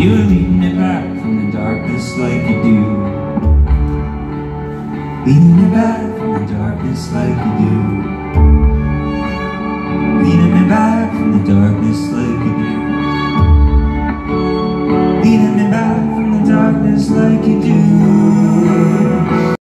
You were leading me back from the darkness like you do. Leading me back from the darkness like you do.